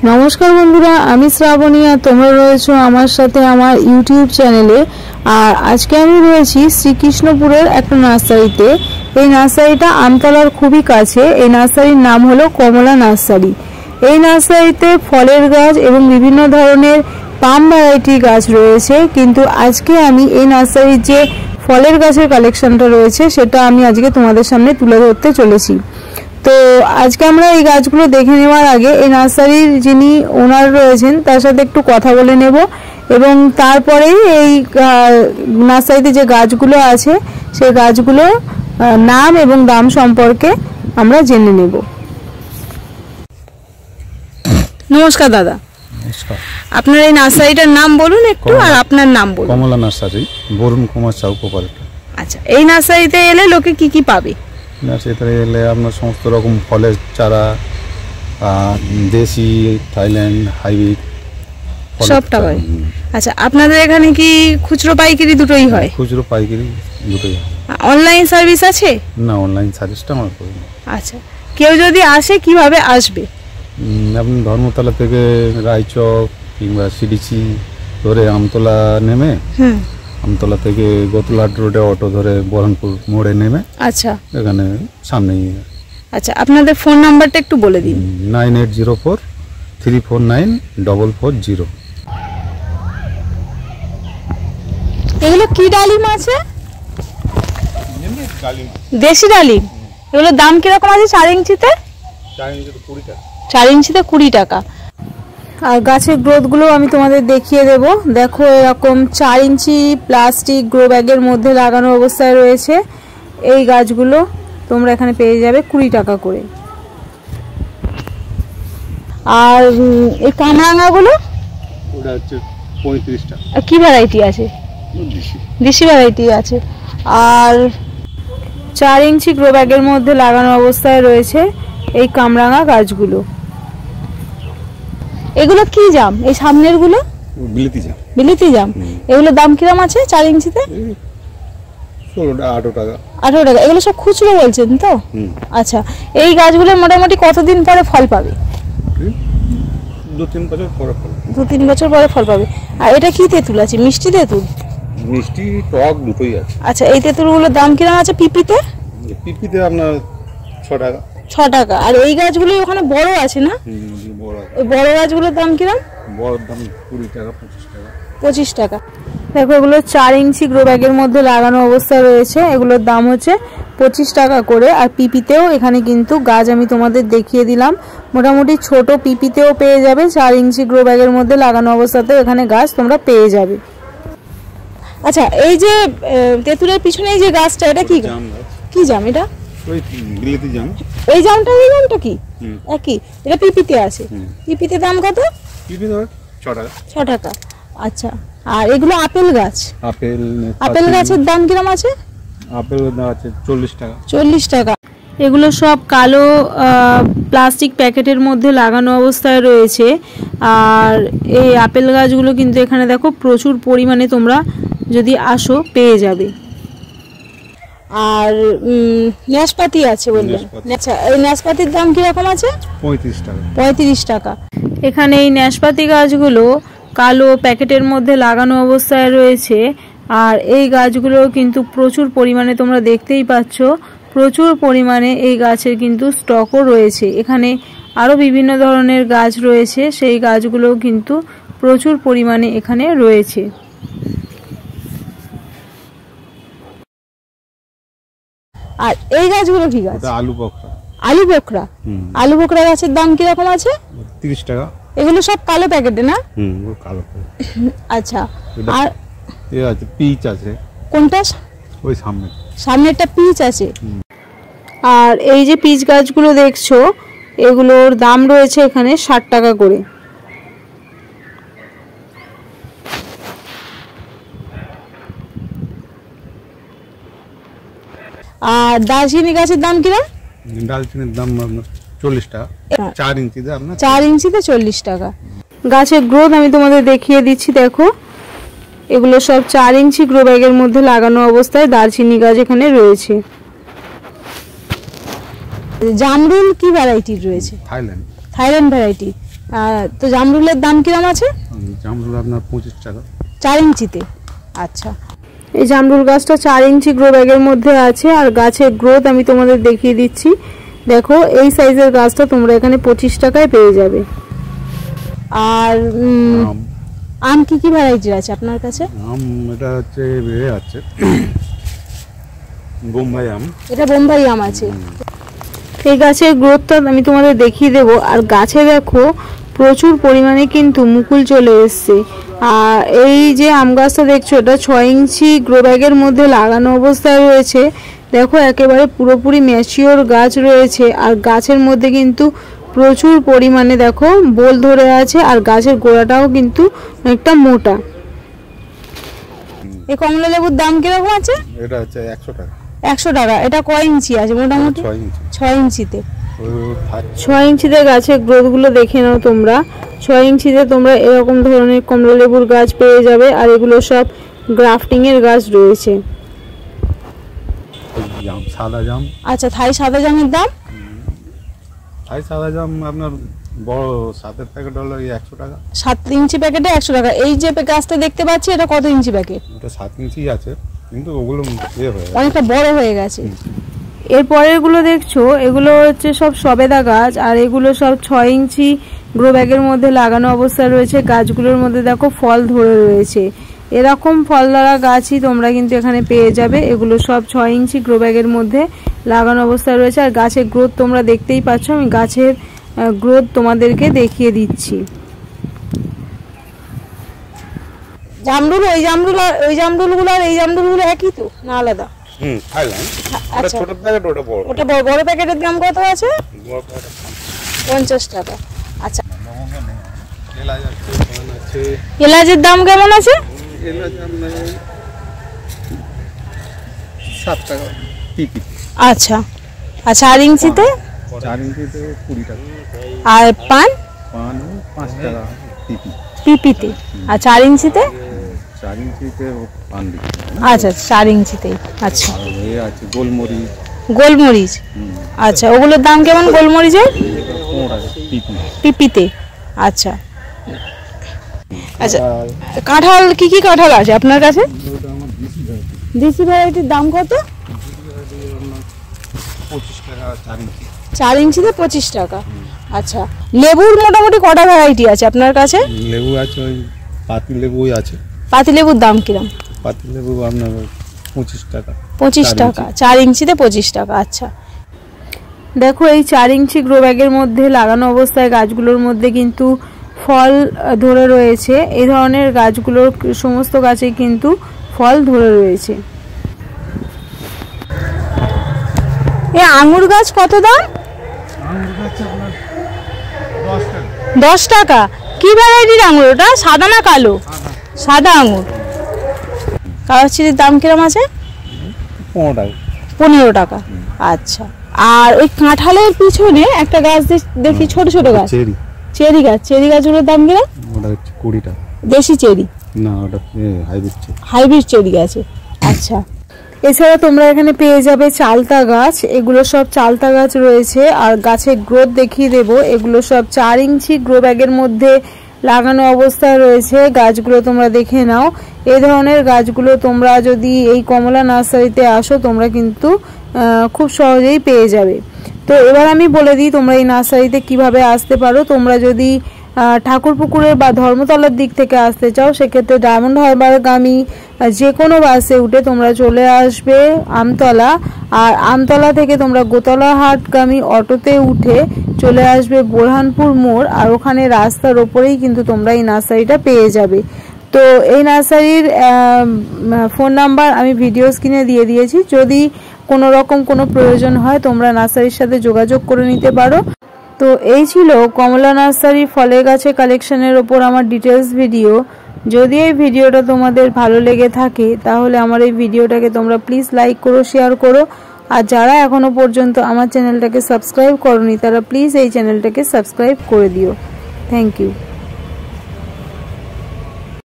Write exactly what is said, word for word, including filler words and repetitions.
নমস্কার বন্ধুরা, আমি শ্রাবণী আর তোমরা রয়েছো আমার সাথে আমার ইউটিউব চ্যানেলে। আর আজকে আমি রয়েছি শ্রীকৃষ্ণপুরের একটা নার্সারিতে। এই নার্সারিটা আমতলার খুবই কাছে। এই নার্সারির নাম হলো কমলা নার্সারি। এই নার্সারিতে ফলের গাছ এবং বিভিন্ন ধরনের পাম ভ্যারাইটি গাছ রয়েছে, কিন্তু আজকে আমি এই নার্সারির যে ফলের গাছের কালেকশনটা রয়েছে সেটা আমি আজকে তোমাদের সামনে তুলে ধরতে চলেছি। তো আজকে আমরা এই গাছগুলো দেখে নেওয়ার আগে এই নার্সারির যিনি ওনার রয়েছেন তার সাথে একটু কথা বলে নেব, এবং তারপরেই এই নার্সারিতে যে গাছগুলো আছে সেই গাছগুলো নাম এবং দাম সম্পর্কে আমরা জেনে নেব। নমস্কার দাদা। নমস্কার। আপনার এই নার্সারিটার নাম বলুন একটু, আর আপনার নাম বলুন। Kamala nursery, Barun Kumar Chowk operator. আচ্ছা, এই নার্সারিতে এলে লোকে কি কি পাবে? নার্সারিতে এলে আপনার সমস্ত রকম ফলের চারা, দেশি, থাইল্যান্ড, হাইব্রিড সবটা হয়। আচ্ছা, আপনাদের এখানে কি খুচরো পাইকারি দুটোই হয়? খুচরো পাইকারি দুটোই হয়। অনলাইন সার্ভিস আছে? না, অনলাইন সার্ভিসটা আমার করি না। আচ্ছা, কেউ যদি আসে কিভাবে আসবে? আপনি ধর্মতলা থেকে রায়চক কিংবা সিডিসি ধরে আমতলা নেমে, হুম আমতলা থেকে গোতলাট রোডে অটো ধরে বহরমপুর মোড়ে নেমে, আচ্ছা এখানে সামনেই। আচ্ছা, আপনাদের ফোন নাম্বারটা একটু বলে দিন। Nine eight zero four three four nine double four zero. এগুলো কি ডালিম আছে? দেশি ডালিম। এগুলোর দাম কিরকম আছে? চার ইঞ্চিতে চার ইঞ্চিতে কুড়ি টাকা। আর গাছের গ্রোথগুলো আমি তোমাদের দেখিয়ে দেব। দেখো, এরকম চার ইঞ্চি প্লাস্টিক গ্রো ব্যাগের মধ্যে লাগানো অবস্থায় রয়েছে এই গাছগুলো। তোমরা এখানে পেয়ে যাবে কুড়ি টাকা করে। আর এই কামরাঙাগুলো ওটা হচ্ছে পঁয়ত্রিশ টাকা। কি ভ্যারাইটি আছে? দেশি ভ্যারাইটি আছে। আর চার ইঞ্চি গ্রো ব্যাগের মধ্যে লাগানো অবস্থায় রয়েছে এই কামরাঙা গাছগুলো। এগুলো কি জাম? এই সামনের গুলো বিলিতি জাম। বিলিতি জাম। এগুলোর দাম কিরকম আছে চার ইঞ্চিতে? ষোলো টাকা, আঠারো টাকা। আঠারো টাকা। এগুলো সব খুচরো বলছেন তো? আচ্ছা, এই গাছগুলোর মোটামুটি কতদিন পরে ফল পাবে? দু তিন বছর পরে ফল। দু তিন বছর পরে ফল পাবে। আর এটা কি তেঁতুল আছে? মিষ্টি তেঁতুল? মিষ্টি টক দুটোই আছে। আচ্ছা, এই তেঁতুলগুলোর দাম কিরকম আছে পিপিতে? পিপিতে আপনার ছ টাকা। ছ টাকা। আর এই গাছগুলো ওখানে বড় আছে না? ওই বড় গাছগুলোর দাম কিরকম? বড় দাম কুড়ি টাকা, পঁচিশ টাকা। পঁচিশ টাকা। দেখো, এগুলো চার ইঞ্চি গ্রো ব্যাগের মধ্যে লাগানো অবস্থায় রয়েছে। এগুলোর দাম হচ্ছে পঁচিশ টাকা করে। আর পিপিতেও এখানে কিন্তু গাছ আমি তোমাদের দেখিয়ে দিলাম। মোটামুটি ছোট পিপিতেও পেয়ে যাবে। চার ইঞ্চি গ্রো ব্যাগের মধ্যে লাগানো অবস্থাতেও এখানে গাছ তোমরা পেয়ে যাবে। আচ্ছা, এই যে তেঁতুলের পিছনে এই যে গাছটা, এটা কি কি জাম? এটা ওই বিলিতি জাম। এই জামটা এই জামটা কি একই? এটা পিপিতে আছে। পিপিতে দাম কত? পিপিতে ছ টাকা। ছ টাকা। আচ্ছা, আর এগুলো আপেল গাছ। আপেল আপেল গাছের দাম কিরকম আছে? আপেল দাম আছে চল্লিশ টাকা। চল্লিশ টাকা। এগুলো সব কালো প্লাস্টিক প্যাকেটের মধ্যে লাগানো অবস্থায় রয়েছে। আর এই আপেল গাছগুলো কিন্তু এখানে দেখো প্রচুর পরিমাণে তোমরা যদি আসো পেয়ে যাবে। আর নাশপাতি আছে বললেন? আচ্ছা, এই নাশপাতির দাম কিরকম আছে? পঁয়ত্রিশ টাকা। পঁয়ত্রিশ টাকা। এখানে এই নাশপাতি গাছগুলো কালো প্যাকেটের মধ্যে লাগানো অবস্থায় রয়েছে। আর এই গাছগুলো কিন্তু প্রচুর পরিমাণে তোমরা দেখতেই পাচ্ছ, প্রচুর পরিমাণে এই গাছের কিন্তু স্টকও রয়েছে। এখানে আরও বিভিন্ন ধরনের গাছ রয়েছে, সেই গাছগুলো কিন্তু প্রচুর পরিমাণে এখানে রয়েছে। আর এই গাছগুলো কি গাছ? আলু বোখরা। আলু বোখরা। আলু বোখরা গাছের দাম কিরকম আছে? তিরিশ টাকা। এগুলো সব কালো প্যাকেটে না? হুম, কালো প্যাকেট। আচ্ছা, আর এ আছে পিচ আছে। কোনটা? ওই সামনে সামনে একটা পিচ আছে। আর এই যে পিচ গাছগুলো দেখছো, এগুলোর দাম রয়েছে এখানে ষাট টাকা করে। আর দারচিনি গাছের দাম কিরকম? দারচিনির দাম চল্লিশ টাকা। চার ইঞ্চিতে আপনার চার ইঞ্চিতে চল্লিশ টাকা। গাছের গ্রোথ আমি তোমাদের দেখিয়ে দিচ্ছি। দেখো, এগুলো সব চার ইঞ্চি গ্রো ব্যাগের মধ্যে লাগানো অবস্থায় দারচিনি গাছ এখানে রয়েছে। জামরুল কি ভ্যারাইটির রয়েছে? থাইল্যান্ড। Thailand variety. তো জামরুলের দাম কিরকম আছে? জামরুল আপনার পঁচিশ টাকা চার ইঞ্চিতে। আচ্ছা, এই জামরুল গাছটা চার ইঞ্চি গ্রো ব্যাগের মধ্যে আছে। আর গাছের গ্রোথ আমি তোমাদের দেখিয়ে দিচ্ছি। দেখো এই সাইজের গাছটা তোমরা এখানে পঁচিশ টাকায় পেয়ে যাবে। আর আম কি কি ভ্যারাইটির আছে আপনার কাছে? আম এটা হচ্ছে এ আছে বোম্বাই আম, এটা বোম্বাই আম আছে। এই গাছের গ্রোথটা আমি তোমাদের দেখিয়ে দেব। আর গাছে দেখো প্রচুর পরিমাণে কিন্তু মুকুল চলে এসছে। আর এই যে আম গাছটা দেখছো এটা ছয় ইঞ্চি গ্রো ব্যাগের মধ্যে লাগানো অবস্থায় রয়েছে। দেখো একেবারে পুরোপুরি ম্যাচিওর গাছ রয়েছে। আর গাছের মধ্যে কিন্তু প্রচুর পরিমাণে দেখো বোল ধরে আছে। আর গাছের গোড়াটাও কিন্তু অনেকটা মোটা। এই কমলা লেবুর দাম কিরকম আছে? এটা হচ্ছে একশো টাকা। একশো টাকা। এটা কয় ইঞ্চি আছে? মোটামুটি ছয় ইঞ্চিতে। ছয় ইঞ্চিতে গাছের গ্রোথগুলো দেখে নাও তোমরা। ছয় ইঞ্চিতে তোমরা এরকম ধরনের কমলা লেবুর গাছ পেয়ে যাবে। আর এগুলো সব গ্রাফটিং এর গাছ রয়েছে। সাদা জাম। আচ্ছা, থাই সাদা জামের দাম? থাই সাদা জাম আপনার বড় সাতের প্যাকেট হলো একশো টাকা। সাত ইঞ্চি প্যাকেটে একশো টাকা। এই যে গাছটা দেখতে পাচ্ছি এটা কত ইঞ্চি প্যাকেট? এটা সাত ইঞ্চি আছে, কিন্তু ওগুলো অনেকটা বড় হয়ে গেছে। এর পরের গুলো দেখছো এগুলো হচ্ছে সব সবেদা গাছ। আর এগুলো সব ছয় ইঞ্চি গ্রো ব্যাগের মধ্যে লাগানো অবস্থায় রয়েছে। গাছগুলোর মধ্যে দেখো ফল ধরে রয়েছে। এরকম ফল ধরা গাছই তোমরা কিন্তু এখানে পেয়ে যাবে। এগুলো সব ছয় ইঞ্চি গ্রো ব্যাগের মধ্যে লাগানো অবস্থায় রয়েছে। আর গাছের গ্রোথ তোমরা দেখতেই পাচ্ছ। আমি গাছের গ্রোথ তোমাদেরকে দেখিয়ে দিচ্ছি। জামরুল, ওই জামরুল আর ওই জামরুলগুলো আর এই জামরুলগুলো একই তো না আলাদা? হুম, থাইল্যান্ড। ওটা ছোট প্যাকেট, ওটা বড়। ওটা বড় বড় প্যাকেটের দাম কত আছে? পঞ্চাশ টাকা। আচ্ছা, এলাচ আছে। এলাচের দাম কেমন আছে? এলাচ আপনার সাত টাকা পিপি। আচ্ছা, আর চার ইঞ্চিতে? চার ইঞ্চিতে কুড়ি টাকা। আর পান? পান পাঁচ টাকা পিপি। পিপিতে। আর চার ইঞ্চিতে? চার ইঞ্চিতে পান বিক্রি। আচ্ছা, চার ইঞ্চিতেই। আচ্ছা, এই আছে গোলমরিচ। গোলমরিচ। আচ্ছা, ওগুলোর দাম কেমন গোলমরিচের? পিপিতে। আচ্ছা আচ্ছা, কাঁঠাল কি কি কাঁঠাল আছে আপনার কাছে? দেশি ভ্যারাইটির দাম কত? চার ইঞ্চিতে পঁচিশ টাকা। আচ্ছা, লেবুর মোটামুটি কটা ভ্যারাইটি আছে আপনার কাছে? লেবু আছে, ওই পাতি লেবু আছে। পাতি লেবুর দাম কিরকম? পাতি লেবু আপনার পঁচিশ টাকা। পঁচিশ টাকা, চার ইঞ্চিতে পঁচিশ টাকা। আচ্ছা, দেখো এই চার ইঞ্চি গ্রো ব্যাগের মধ্যে লাগানো অবস্থায় গাছগুলোর মধ্যে কিন্তু ফল ধরে রয়েছে। এই ধরনের গাছগুলোর সমস্ত গাছে কিন্তু ফল ধরে রয়েছে। এই আঙুর গাছ কত দাম? দশ টাকা। কি ভ্যারাইটির আঙুর ওটা? সাদা না কালো? সাদা আঙুর। কালো চিনির দাম কিরম আছে? পনেরো টাকা। আচ্ছা, আর ওই কাঁঠালের পিছনে একটা গাছ দেখি, ছোট ছোট গাছ, চেরি চেরি গাছ। চেরি গাছগুলোর দাম কিরম? ওটা হচ্ছে কুড়ি টাকা। দেশি চেরি না, ওটা হাইব্রিড চেরি। হাইব্রিড চেরি আছে। আচ্ছা, এছাড়া তোমরা এখানে পেয়ে যাবে চালতা গাছ। এগুলো সব চালতা গাছ রয়েছে। আর গাছের গ্রোথ দেখিয়ে দেব। এগুলো সব চার ইঞ্চি গ্রো ব্যাগের মধ্যে লাগানো অবস্থায় রয়েছে। গাছগুলো তোমরা দেখে নাও। এই ধরনের গাছগুলো তোমরা যদি এই কমলা নার্সারিতে আসো তোমরা কিন্তু খুব সহজেই পেয়ে যাবে। তো এবার আমি বলে দিই তোমরা এই নার্সারিতে কিভাবে আসতে পারো। তোমরা যদি ঠাকুরপুকুরের বা ধর্মতলার দিক থেকে আসতে চাও সেক্ষেত্রে ডায়মন্ড হারবারগামী যে কোনো বাসে উঠে তোমরা চলে আসবে আমতলা। আর আমতলা থেকে তোমরা গোতলা হাটগামী অটোতে উঠে চলে আসবে বোরহানপুর মোড়। আর ওখানে রাস্তার ওপরেই কিন্তু তোমরা এই নার্সারিটা পেয়ে যাবে। তো এই নার্সারির ফোন নাম্বার আমি ভিডিও স্ক্রিনে দিয়ে দিয়েছি। যদি কোনো রকম কোনো প্রয়োজন হয় তোমরা নার্সারির সাথে যোগাযোগ করে নিতে পারো। তো এই ছিল কমলা নার্সারি ফলের গাছে কালেকশনের ওপর আমার ডিটেলস ভিডিও। যদি এই ভিডিওটা তোমাদের ভালো লেগে থাকে তাহলে আমার এই ভিডিওটাকে তোমরা প্লিজ লাইক করো, শেয়ার করো। আর যারা এখনো পর্যন্ত আমার চ্যানেলটাকে সাবস্ক্রাইব করোনি তারা প্লিজ এই চ্যানেলটাকে সাবস্ক্রাইব করে দিও। Thank you.